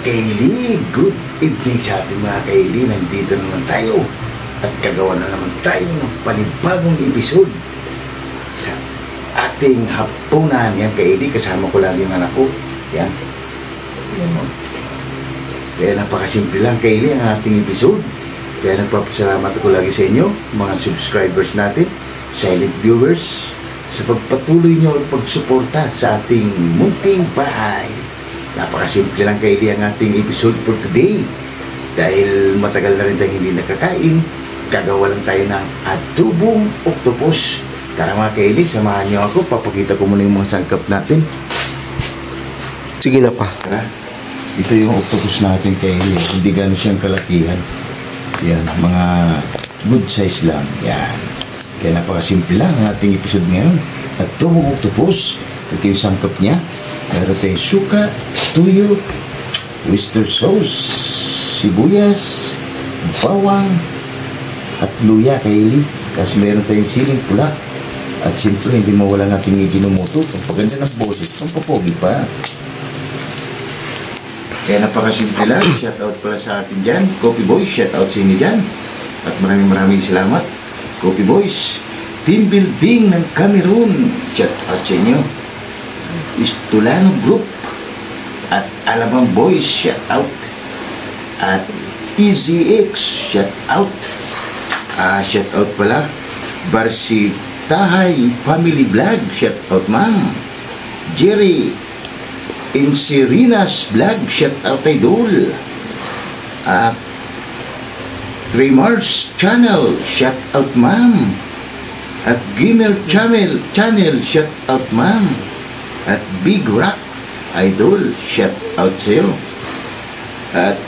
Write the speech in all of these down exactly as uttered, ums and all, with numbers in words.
kaili, good evening sa ating mga kaili. Nandito naman tayo at gagawa na naman tayo ng panibagong episode sa ating hapunan. Yan kaili, kasama ko lagi ang anak ko. Yan. Yan mo. Kaya napakasimple lang kaili ang ating episode. Kaya nagpapasalamat ako lagi sa inyo, mga subscribers natin, silent viewers, sa pagpatuloy nyo at pagsuporta sa ating munting bahay. Napakasimple lang kaili ang ating episode for today. Dahil matagal na rin tayong hindi nakakain, gagawa lang tayo ng adobong octopus. Tara mga kaili, samahan nyo ako. Papakita ko muna yung mga sangkap natin. Sige na pa. Tara. Ito yung octopus natin kaili. Hindi gano'n siyang kalakihan. Yan, mga good size lang. Yan. Kaya napakasimple lang ang ating episode ngayon. Adobong octopus. Ito yung sangkap niya. Meron tayong suka, tuyo, oyster sauce, sibuyas, bawang, at luya kaili. Kasi meron tayong siling pula. At siyempre, hindi mawala ng ating ginumuto. Ang paganda ng boses, ang papogi pa. Kaya napakasimple lang. Shout out pala sa atin dyan. Coffee Boys, shout out sa inyo dyan. At maraming maraming salamat. Coffee Boys, team building ng Cameroon. Shout out sa inyo. Istulano Group at Alabang Boys, shout out. At E Z X, shout out. Ah, shout out pala Barsitahay Family Vlog, shout out ma'am. Jerry Inserinas Vlog, shout out idol. At Tremors Channel, shout out ma'am. At Gamer Channel, channel shout out ma'am. At Big Rock Idol, shout out sa'yo. At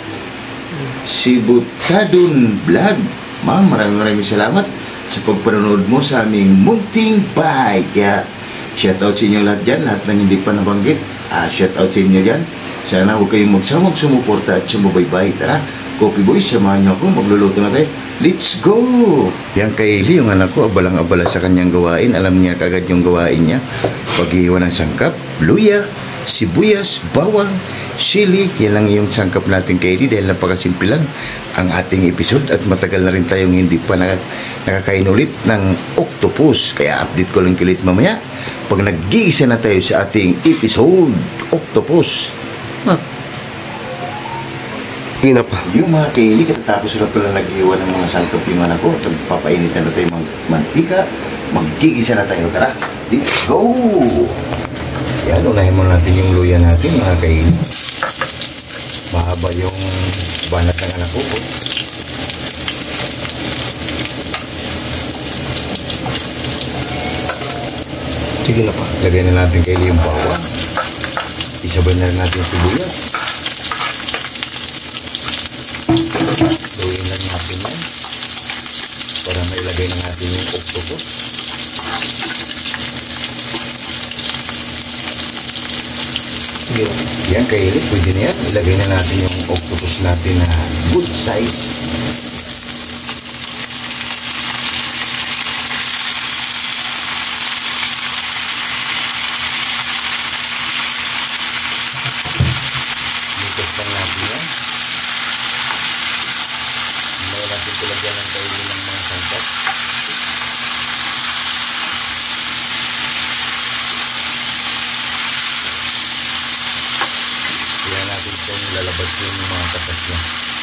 Sibutadon Vlog, ma'am, maraming maraming salamat sa pagpanonood mo sa aming munting bahay. Kaya shout out sa inyo lahat dyan, lahat ng hindi pa nabanggit. Ah, shout out sa inyo dyan. Sana huwag kayong magsamang sumuporta at sumubaybay. Tara, Coffee Boys, samahan nyo ako, magluluto na tayo. Let's go! Yang kaili, yung anak ko, abalang-abala sa kanyang gawain. Alam niya kagad yung gawain niya. Pag-iwan ng sangkap, luya, sibuyas, bawang, sili. Yan lang yung sangkap natin kaili dahil napakasimple lang ang ating episode at matagal na rin tayong hindi pa nak nakakain ulit ng octopus. Kaya update ko lang kilit mamaya pag nag-iisa na tayo sa ating episode octopus. Ah. Sige na pa. Yung mga kaili, katatapos na pala nag-iwan ng mga sangkap yung anak ko. Papainitan na tayo ng mantika. Mag-gigisa na tayo. Tara, let's go! Yan, unahin mo natin yung luya natin mga kaili. Mahaba yung banat ng anak ko. Sige na pa. Lagay na natin kaili yung bawang. Isabay na rin natin yung sibuyas. Gawin lang natin yan para mailagay na natin yung octopus. Sige na. Yan kaili, pwede na yan. Ilagay na natin yung octopus natin na good size. Lipat lang natin yan. May natin tulagyan ng kaili ng mga sangkap. Kaya natin itong lalabas yung mga katas niya.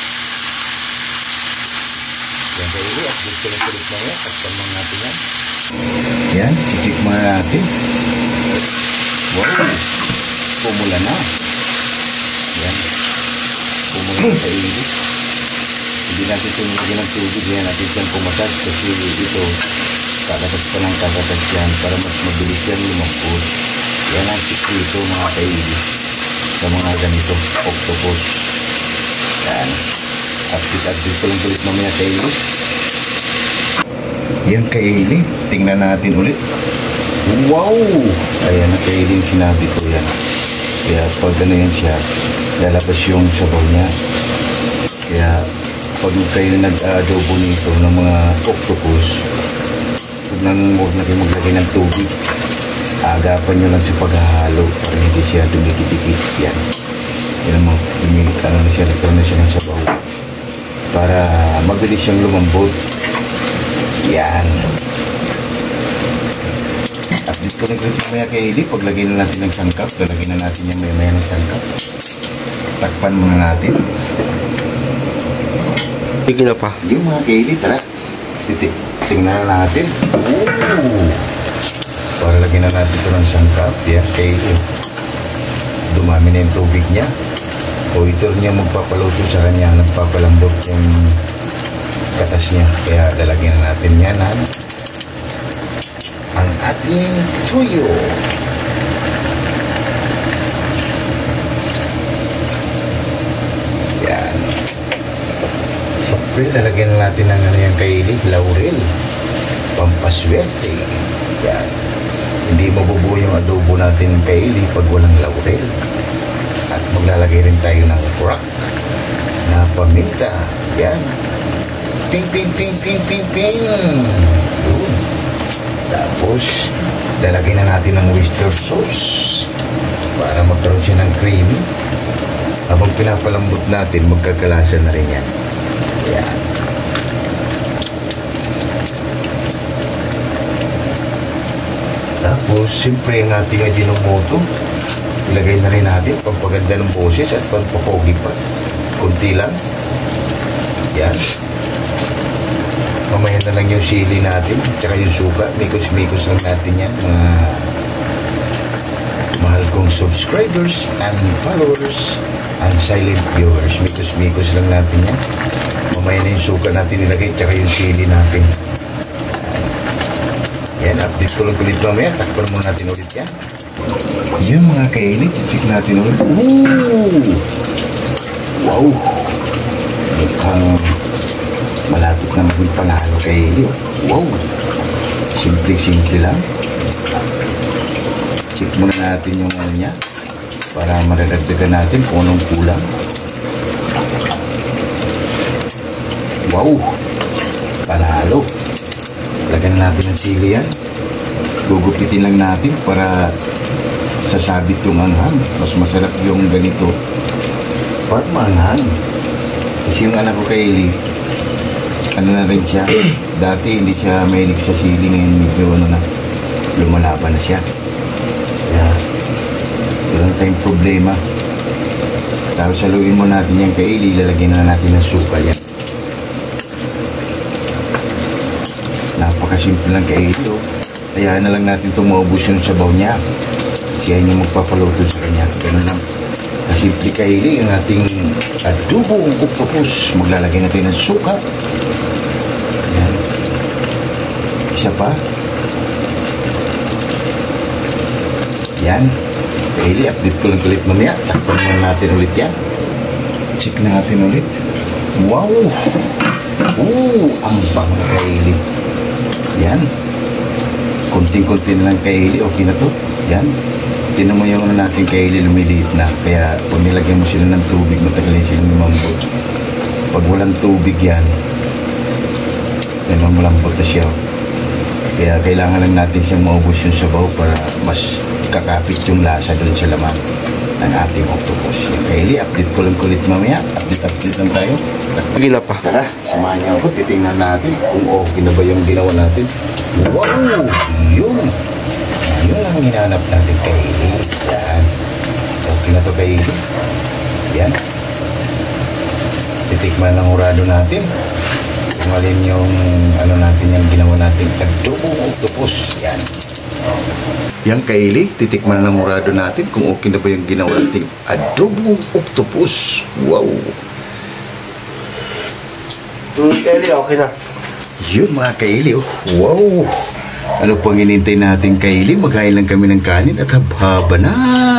Yan kaili, update ko lang kulit na yan. At tamang natin yan. Yan, titik muna natin. Wow! Pumula na. Yan. Pumula na kaili. Hindi natin ito nilagyan ng tubig. Yan natin itong pumatas kasi ito kakatas pa ng kakatas yan para mas mabilis yan lumangkot. Yan ang sikrito mga kaili sa mga ganito octopus. Yan. Update-update ko lang ulit mamaya kaili. Yan kaili. Tingnan natin ulit. Wow! Ayan na kaili yung sinabi ko yan. Kaya pag ano yan siya, lalabas yung sabaw niya. Kaya pag kayo nag-adobo nito ng mga octopus, huwag nang huwag na kayo maglagay ng tubig. Agapan nyo lang sa paghahalo para hindi siya dumikit-dikit. Yan. Yan mo, lumilit, ano na siya, nagkaroon na siya ng sabaw. Para mabilis siyang lumambot. Yan. At dito nag-rip maya kay Eli, paglagay na natin ng sangkap, lalagay na natin yung maya-maya ng sangkap. Takpan muna natin. Sige na pa. Yung mga kay Eli, tara. Titik, tingnan na natin. Ooh. Para lagyan na natin ito ng sangkap. Yan kay Eli. Dumami na yung tubig niya. O ito niya magpapaluto sa kanya, nagpapalambot yung katas niya. Kaya lalagyan na natin yan ha? Ang ating tuyo. Yan. Siyempre, lalagyan na natin ng ano yung kailig, laurel. Pampaswerte. Yan. Hindi mabubuo yung adobo natin ng kailig pag walang laurel. At maglalagay rin tayo ng crack na paminta. Yan. Ping, ping, ping, ping, ping, ping. Yun. Tapos, lalagay na natin ng oyster sauce para magkaroon siya ng creamy. Habang pinapalambot natin, magkakalasa na rin yan. Yan. Tapos, siyempre ang ating ajinomoto, ilagay na rin natin pampaganda ng boses at pampapogi pa. Kunti lang. Yan. Mamaya na lang yung sili natin, tsaka yung suka. Mikos-mikos lang natin yan, mga mahal kong subscribers and followers and silent viewers. Mikos-mikos lang natin yan. Mamaya na yung suka natin nilagay, tsaka yung sili natin. Yan, update ko lang ulit mamaya. Takpan muna natin ulit yan. Yan mga kainit, check natin ulit. Ooh! Wow! Mukhang malapit na maging panalo kay Eli. Wow! Simple-simple lang. Check muna natin yung ano niya para maradagdagan natin kung anong kulang. Wow! Panalo! Lagyan natin ng sili yan. Gugupitin lang natin para sasabit yung anghang. Mas masarap yung ganito pag maanghang. Kasi yung anak ko kay Eli, ano na rin siya, dati hindi siya mahilig sa sili, ngayon medyo ano na, lumalaban na siya. Kaya wala na tayong problema. Tapos saluin mo natin yan kay Eli, lalagyan na natin ng suka yan. Napakasimple lang kay Eli, oh. Hayaan na lang natin itong maubos yung sabaw niya. Siya yung magpapaluto sa kanya. Ganun lang. Kasimple kay Eli, yung ating adobong octopus. Maglalagay natin ng suka. Yan. Isa pa. Yan. Kay Eli, update ko lang ulit mamaya. Takpan muna natin ulit yan. Check natin ulit. Wow! Oh, ang bang kay Eli. Yan. Konting-konti na lang kay Eli. Okay na to. Yan. Tinan mo yung ano natin kay Eli, lumiliit na. Kaya kung nilagyan mo sila ng tubig, matagalin sila lumambot. Pag walang tubig yan, yan, malambot na siya. Kaya kailangan lang natin siyang maubos yung sabaw para mas kakapit yung lasa doon sa laman ng ating octopus. Yung kay Eli, update ko lang kulit mamaya. Update-update lang tayo. Sige na pa. Tara, samahan niyo ako. Titingnan natin kung okay na ba yung ginawa natin. Wow! Yun! Yun ang hinanap natin kay Eli. Yan. Okay na to kay Eli. Yan. Titikman ng hurado natin. Kung alin yung ano natin yung ginawa natin. Adobong octopus. Yan. Yan kay Eli. Titikman ng hurado natin kung okay na ba yung ginawa natin. Adobong octopus. Wow! Eli, okay na. Yun mga kaili, oh. Wow! Ano pang inintay natin kaili? Maghain lang kami ng kanin at habhaba na.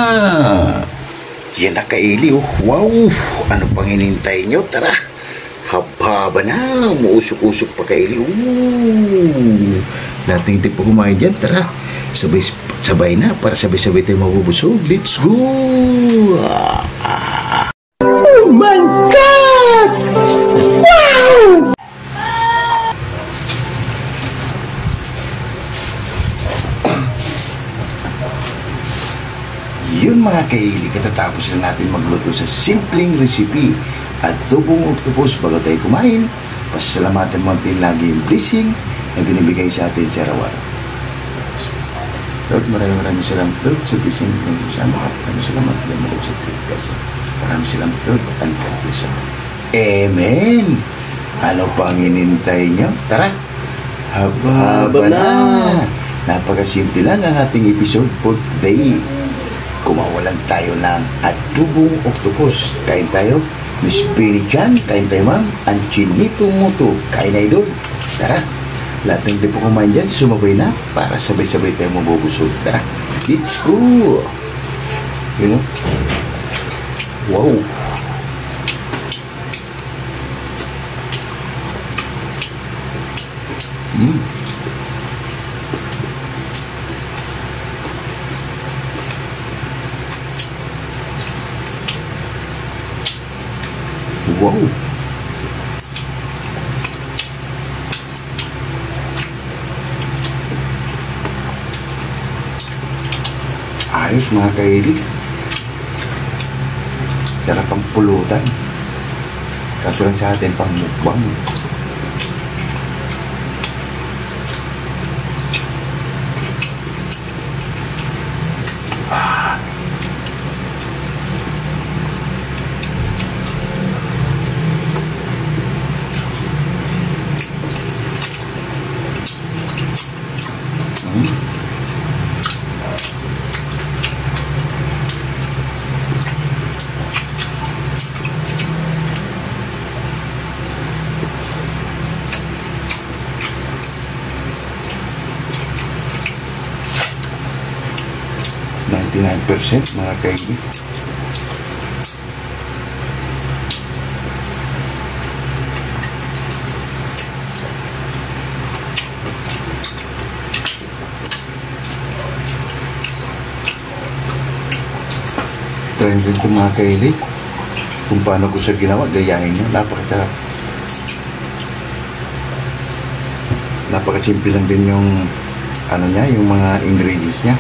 Yan na kaili, oh. Wow! Ano pang inintay nyo? Tara! Habhaba na. Muusok-usok pa kaili. Ooh! Lating hindi pa kumain dyan. Tara! Sabay, sabay na para sabay-sabay tayo mabubusog. Let's go! Ah! Oh my God! Wow! Yun mga kaili, katatapos na natin magluto sa simpleng recipe at tubong octopus. Bago tayo kumain, pasalamatan mo natin lagi yung blessing na binibigay sa atin sa araw-araw. Lord, maraming maraming salamat, Lord, sa blessing ng kasama. Maraming salamat, Lord, sa trip kasi. Maraming salamat, Lord, and God bless you. Amen! Ano pang inintay nyo? Tara! Haba-haba na! Napakasimple lang ang ating episode for today. Kumawalan tayo ng adobong octopus. Kain tayo. Miss Penny Chan, kain tayo ma'am. Ang Chinito Moto, kain na idol. Tara, lahat ng hindi po kumain dyan, sumabay na para sabay-sabay tayo mabubusog. Tara, let's go! You know? Wow! Mm. Wow! Ayos mga kaili. Tara pang pulutan. Kaso lang sa atin pang mukbang. ninety-nine percent mga kaili. Try rin ito mga kaili. Kung paano ko siya ginawa, gayahin nyo. Napakatarap. Napakasimple lang din yung ano niya, yung mga ingredients niya.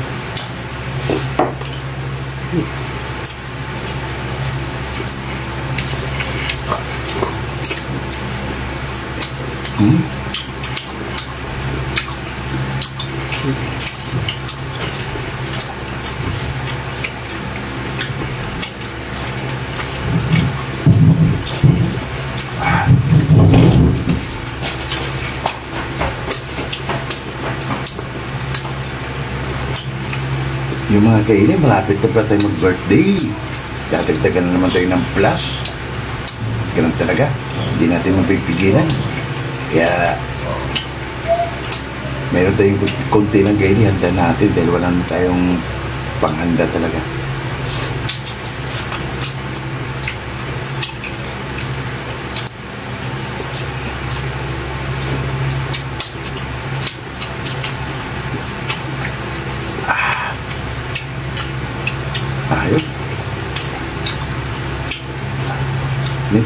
Hmm. Yung mga kaili, malapit na pala tayo mag-birthday. Dadagdagan na naman tayo ng plus. Ganun talaga. Hindi natin mapipigilan. Kaya, meron tayong konti ng kaili, handa natin dahil wala naman tayong panghanda talaga. Ayos. Nit.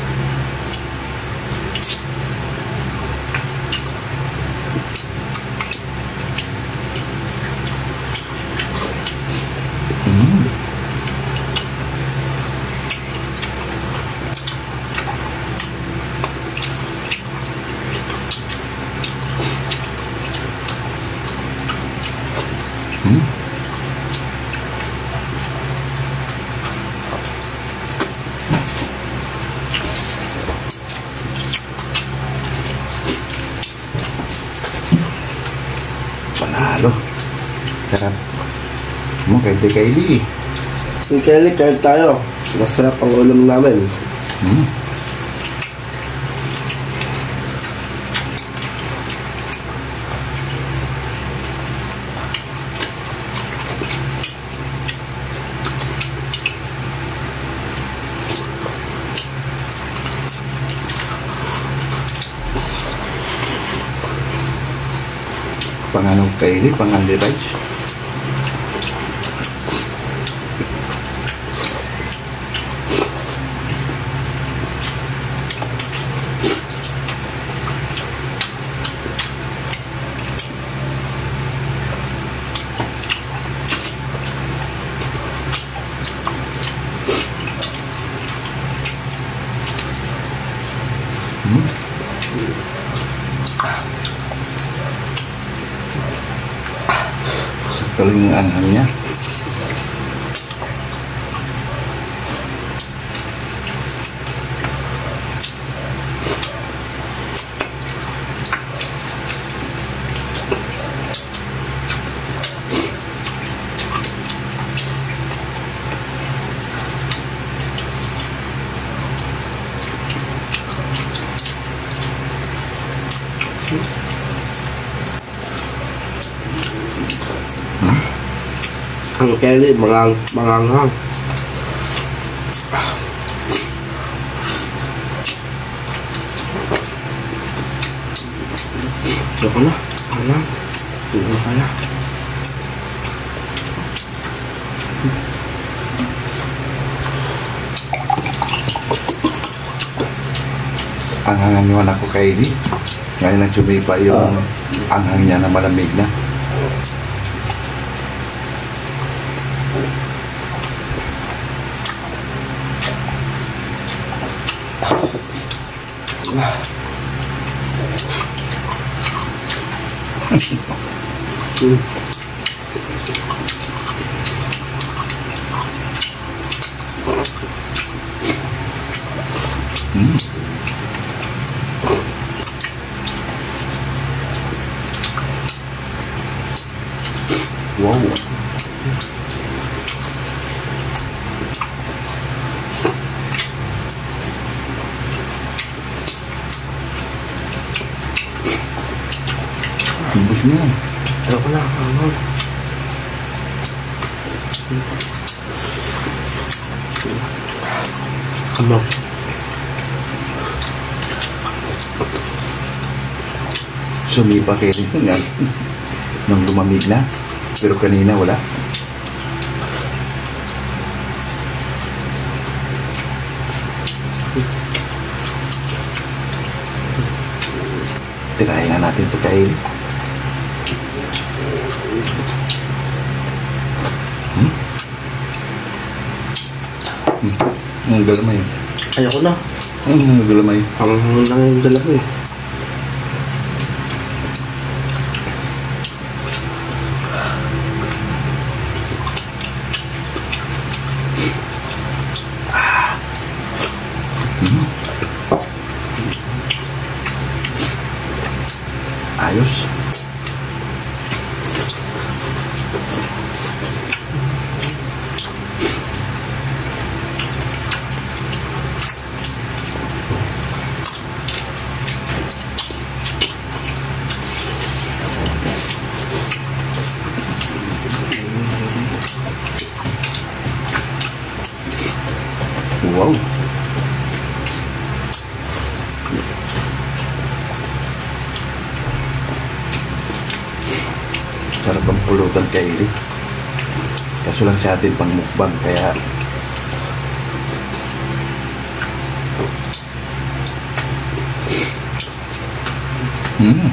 Mm. Mm. Panalo. Sarap. Mo kay Kaili. Yung Kelly, kain tayo. Masarap ang ulam namin. Hmm. Panganong Kaili, panganli rice. Hmm. Sakto lang yung anghang niya. Ang Kelly, mangang, manganghang. Ito na, ito na. Ito ka na. Anghangan niyo anak ko kay Eli. Ngayon nang sumipa yung uh. anghang niya na malamig na. Hmm. Hmm. Wow. Ambos mo yan. Ayoko na, ano. Ano? Sumipa kayo rin yan. Nung lumamig na. Pero kanina wala. Tirahin na natin ito kay Eli. Hmm? Hmm. Ang galamay. Ayoko na. Ang galamay. Ang lang yung galamay. Hmm. Ayos. Wow. Sarap ang pulutan kay Eli. Kaso lang sa atin pang mukbang kaya Hmm.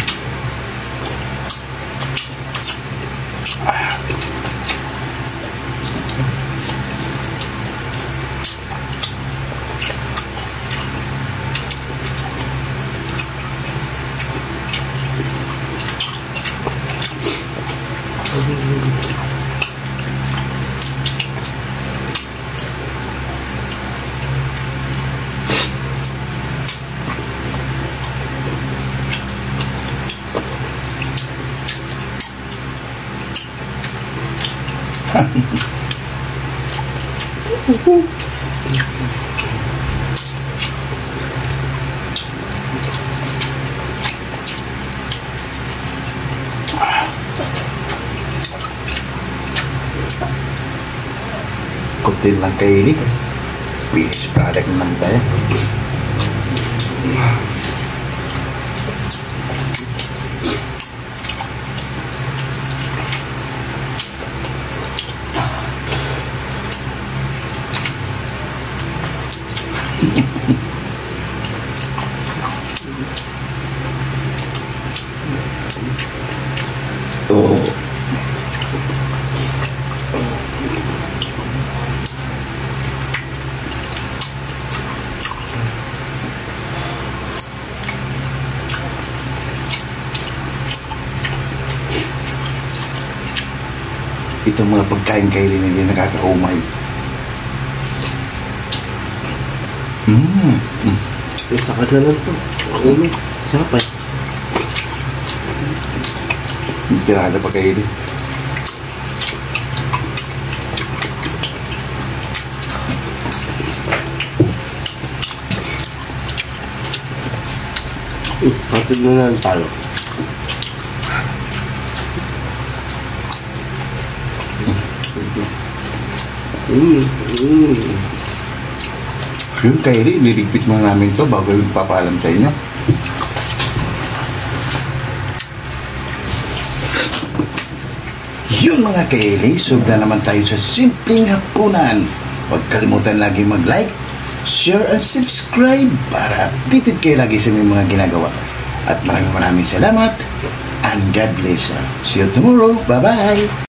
Kunti lang kay Eli. Finished product naman tayo. Oh. itong mga pagkain kaili na hindi nakakaumay. Mmm. Mm. Isa ka na lang po. Ulo. Sarap eh. Tirada pa kaili. Uh, Patid na lang tayo. Mm, mm. Yung kaili, niligpit mo namin to bago yung papaalam sa inyo. Yun mga kaili, sobra naman tayo sa simpleng hapunan. Huwag kalimutan lagi mag-like, share, and subscribe para updated kayo lagi sa mga ginagawa. At maraming maraming salamat and God bless you. See you tomorrow. Bye-bye!